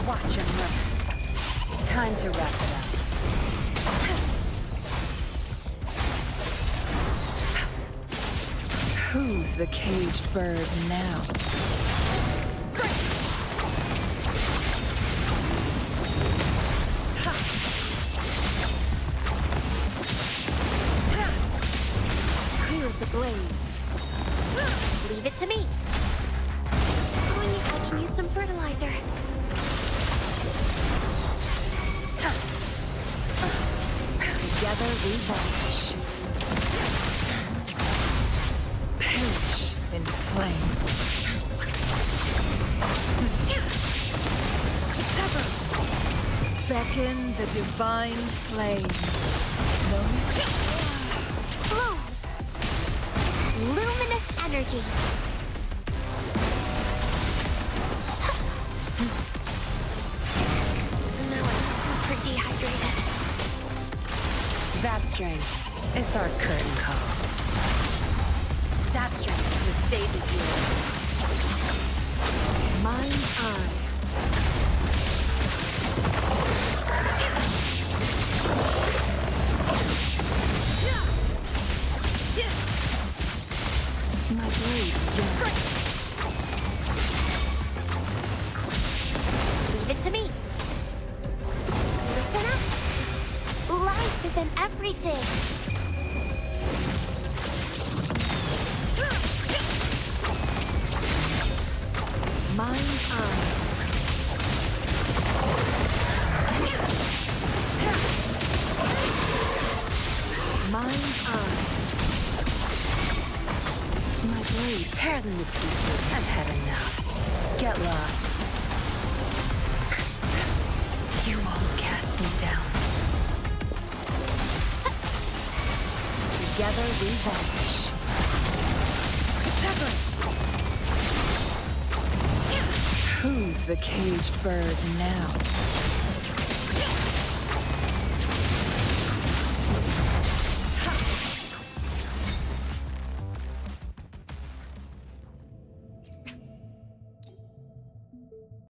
Watch him run. Time to wrap it up. Who's the caged bird now? Clears the blaze. Leave it to me. I can use some fertilizer. Together we vanish. Perish in flames. Beckon the divine flame. No. Bloom. Luminous energy. Now I'm super dehydrated. Zapstring, it's our curtain call. Zapstring, the stage is yours. Mind's eye. My blade again. Leave it to me. Listen up. Life is in everything. Mind's eye. Mind's eye. My blade, tear them to pieces. I've had enough. Get lost. You won't cast me down. Together we vanish. Separate. Who's the caged bird now?